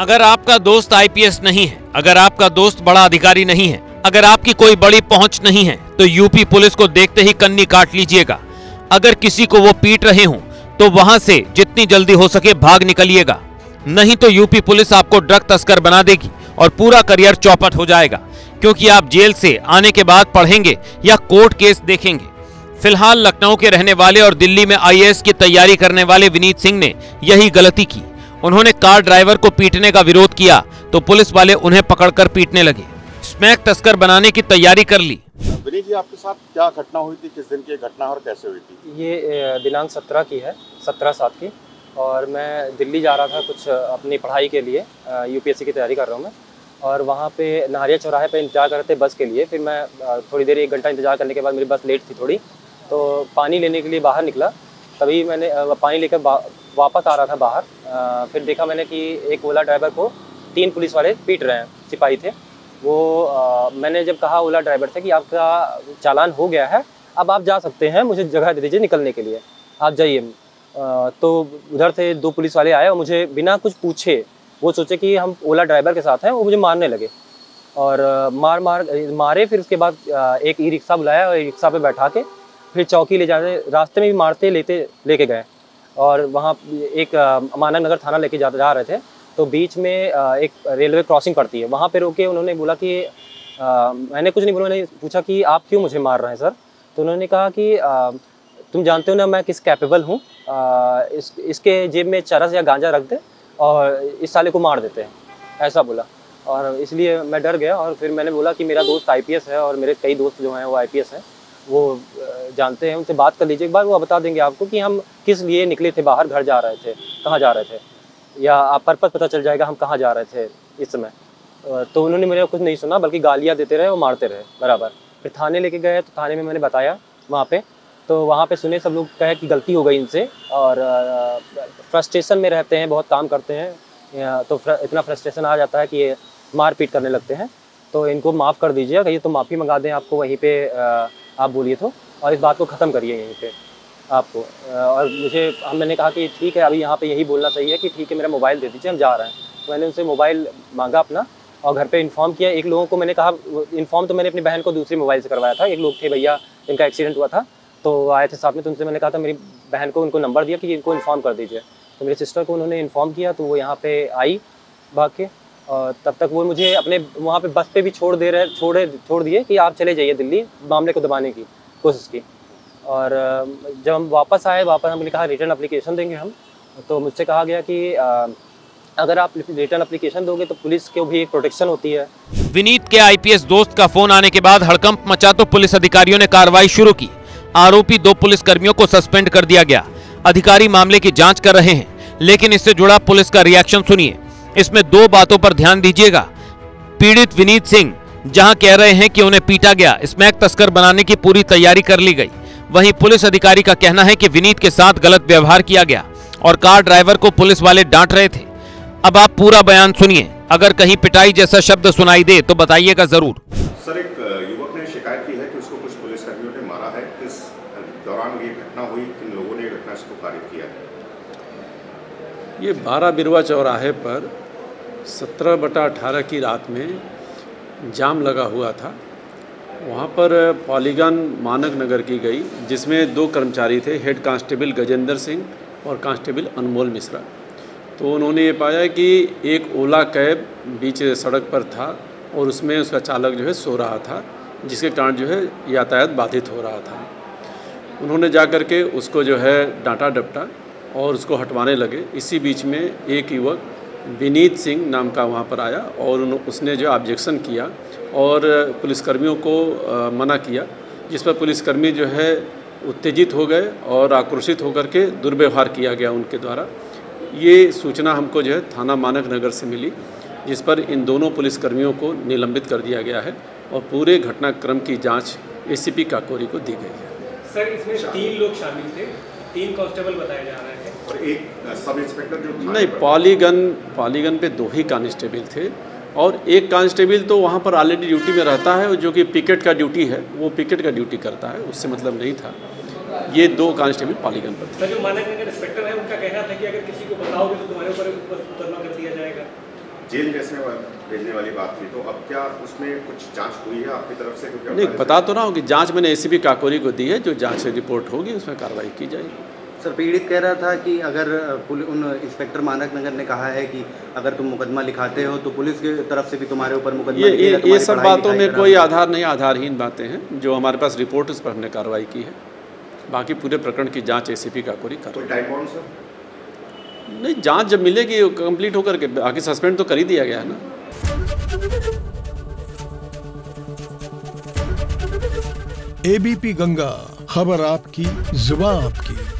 अगर आपका दोस्त आईपीएस नहीं है, अगर आपका दोस्त बड़ा अधिकारी नहीं है, अगर आपकी कोई बड़ी पहुंच नहीं है, तो यूपी पुलिस को देखते ही कन्नी काट लीजिएगा। अगर किसी को वो पीट रहे हों तो वहां से जितनी जल्दी हो सके भाग निकलिएगा, नहीं तो यूपी पुलिस आपको ड्रग तस्कर बना देगी और पूरा करियर चौपट हो जाएगा, क्योंकि आप जेल से आने के बाद पढ़ेंगे या कोर्ट केस देखेंगे। फिलहाल लखनऊ के रहने वाले और दिल्ली में आईएएस की तैयारी करने वाले विनीत सिंह ने यही गलती की। उन्होंने कार ड्राइवर को पीटने का विरोध किया तो पुलिस वाले उन्हें पकड़कर पीटने लगे। स्मैक तस्कर बनाने की तैयारी कर ली। विनीत जी, आपके साथ क्या घटना हुई थी, किस दिन की घटना और कैसे हुई थी? ये दिनांक 17 की है, 17/7 की, और मैं दिल्ली जा रहा था कुछ अपनी पढ़ाई के लिए, यूपीएससी की तैयारी कर रहा हूँ मैं। और वहाँ पे नाहरिया चौराहे पे इंतजार करते बस के लिए। फिर मैं थोड़ी देर 1 घंटा इंतजार करने के बाद मेरी बस लेट थी थोड़ी, तो पानी लेने के लिए बाहर निकला। तभी मैंने पानी लेकर वापस आ रहा था बाहर। फिर देखा मैंने कि एक ओला ड्राइवर को 3 पुलिस वाले पीट रहे हैं, सिपाही थे वो। मैंने जब कहा ओला ड्राइवर से कि आपका चालान हो गया है, अब आप जा सकते हैं, मुझे जगह दे दीजिए निकलने के लिए, आप जाइए। तो उधर से 2 पुलिस वाले आए और मुझे बिना कुछ पूछे, वो सोचे कि हम ओला ड्राइवर के साथ हैं, वो मुझे मारने लगे और मारे। फिर उसके बाद एक ई रिक्शा बुलाया और ई रिक्शा पे बैठा के फिर चौकी ले जाने, रास्ते में भी मारते लेके गए। और वहाँ एक मानक नगर थाना लेके जा रहे थे, तो बीच में एक रेलवे क्रॉसिंग पड़ती है, वहाँ पे रोके। उन्होंने बोला कि मैंने कुछ नहीं बोला, मैंने पूछा कि आप क्यों मुझे मार रहे हैं सर? तो उन्होंने कहा कि तुम जानते हो ना मैं किस कैपेबल हूँ, इसके जेब में चरस या गांजा रख दे और इस साले को मार देते हैं, ऐसा बोला। और इसलिए मैं डर गया। और फिर मैंने बोला कि मेरा दोस्त आईपीएस है और मेरे कई दोस्त जो हैं वो आईपीएस हैं, वो जानते हैं, उनसे बात कर लीजिए एक बार, वो बता देंगे आपको कि हम किस लिए निकले थे बाहर, घर जा रहे थे, कहाँ जा रहे थे, या आप पर्पस पता चल जाएगा हम कहाँ जा रहे थे इस समय। तो उन्होंने मेरे कुछ नहीं सुना, बल्कि गालियाँ देते रहे और मारते रहे बराबर। फिर थाने लेके गए, तो थाने में मैंने बताया वहाँ पे, तो वहाँ पे सुने सब लोग कहे कि गलती हो गई इनसे, और फ्रस्ट्रेशन में रहते हैं, बहुत काम करते हैं, तो इतना फ्रस्ट्रेशन आ जाता है कि ये मार पीट करने लगते हैं, तो इनको माफ़ कर दीजिए, कहिए तो माफ़ी मंगा दें आपको वहीं पे, आप बोलिए तो, और इस बात को ख़त्म करिए यहीं पे आपको। और मैंने कहा कि ठीक है, अभी यहाँ पे यही बोलना सही है कि ठीक है मेरा मोबाइल दे दीजिए, हम जा रहे हैं। तो मैंने उनसे मोबाइल मांगा अपना और घर पे इन्फॉर्म किया। एक लोगों को मैंने कहा, इन्फॉर्म तो मैंने अपनी बहन को दूसरे मोबाइल से करवाया था। एक लोग थे भैया, इनका एक्सीडेंट हुआ था, तो आए थे साथ में, तो उनसे मैंने कहा था मेरी बहन को, उनको नंबर दिया कि इनको इन्फॉर्म कर दीजिए। तो मेरी सिस्टर को उन्होंने इन्फॉर्म किया, तो वो यहाँ पे आई भाग के, और तब तक वो मुझे अपने वहाँ पे बस पे भी छोड़ दिए कि आप चले जाइए दिल्ली, मामले को दबाने की कोशिश की। और जब हम वापस आए, हमने कहा रिटर्न एप्लीकेशन देंगे हम, तो मुझसे कहा गया कि अगर आप रिटर्न एप्लीकेशन दोगे तो पुलिस को भी एक प्रोटेक्शन होती है। विनीत के आईपीएस दोस्त का फोन आने के बाद हड़कंप मचा तो पुलिस अधिकारियों ने कार्रवाई शुरू की। आरोपी 2 पुलिसकर्मियों को सस्पेंड कर दिया गया। अधिकारी मामले की जांच कर रहे हैं, लेकिन इससे जुड़ा पुलिस का रिएक्शन सुनिए। इसमें 2 बातों पर ध्यान दीजिएगा। पीड़ित विनीत सिंह जहां कह रहे हैं कि उन्हें पीटा गया, स्मैक तस्कर बनाने की पूरी तैयारी कर ली गई, वहीं पुलिस अधिकारी का कहना है कि विनीत के साथ गलत व्यवहार किया गया और कार ड्राइवर को पुलिस वाले डांट रहे थे। अब आप पूरा बयान सुनिए, अगर कहीं पिटाई जैसा शब्द सुनाई दे तो बताइएगा जरूर। सर, एक युवक ने शिकायत की है कि उसको कुछ पुलिसकर्मियों ने मारा है, किस दौरान ये घटना हुई, किन लोगों ने घटना को पारित किया है? ये 12 बिरवा चौराहे पर 17/18 की रात में जाम लगा हुआ था। वहाँ पर पॉलीगन मानक नगर की गई, जिसमें 2 कर्मचारी थे, हेड कांस्टेबल गजेंद्र सिंह और कांस्टेबल अनमोल मिश्रा। तो उन्होंने ये पाया कि एक ओला कैब बीच सड़क पर था और उसमें उसका चालक जो है सो रहा था, जिसके कारण जो है यातायात बाधित हो रहा था। उन्होंने जा कर के उसको जो है डांटा डपटा और उसको हटवाने लगे। इसी बीच में एक युवक विनीत सिंह नाम का वहाँ पर आया और उसने जो ऑब्जेक्शन किया और पुलिसकर्मियों को मना किया, जिस पर पुलिसकर्मी जो है उत्तेजित हो गए और आक्रोशित होकर के दुर्व्यवहार किया गया उनके द्वारा। ये सूचना हमको जो है थाना मानक नगर से मिली, जिस पर इन दोनों पुलिसकर्मियों को निलंबित कर दिया गया है और पूरे घटनाक्रम की जांच एसीपी काकोरी को दी गई है। सर, इसमें 3 लोग शामिल थे, 3 कांस्टेबल बताए जा रहे हैं और एक सब इंस्पेक्टर जो नहीं, पॉलीगन पे 2 ही कांस्टेबल थे और एक कांस्टेबल तो वहाँ पर ऑलरेडी ड्यूटी में रहता है, जो कि पिकेट का ड्यूटी है, वो पिकेट का ड्यूटी करता है, उससे मतलब नहीं था। ये 2 कांस्टेबल पॉलीगन पर थे। सर, जो मानक नगर इंस्पेक्टर है उनका कहना था कि अगर किसी को बताओगे तो तुम्हारे ऊपर मुकदमा कर दिया जाएगा। जेल जैसे भेजने वाली बात थी, तो अब क्या उसमें कुछ जांच हुई है आपकी तरफ से? नहीं, बता तो रहा हूँ कि जांच मैंने एसीपी काकोरी को दी है, जो जांच रिपोर्ट होगी उसमें कार्रवाई की जाएगी। सर, पीड़ित कह रहा था कि अगर उन इंस्पेक्टर मानक नगर ने कहा है कि अगर तुम मुकदमा लिखाते हो तो पुलिस की तरफ से भी तुम्हारे ऊपर मुकदमा लिखेगा। ये सब बातों में कोई आधार नहीं, आधारहीन बातें हैं। जो हमारे पास रिपोर्ट उस पर हमने कार्रवाई की है, बाकी पूरे प्रकरण की जांच एसीपी काकोरी कर रही है। Time bound sir? नहीं, जांच जब मिलेगी कंप्लीट होकर के, आगे सस्पेंड तो कर ही दिया गया है ना। एबीपी गंगा, खबर आपकी, जुबान आपकी।